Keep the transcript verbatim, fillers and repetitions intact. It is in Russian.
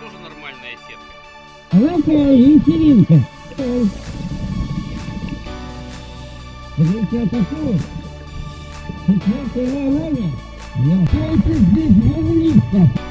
тоже нормальная сетка. Она вечеринка. Смотрите, атакуют. Четвертая война. Я хочу здесь влиться.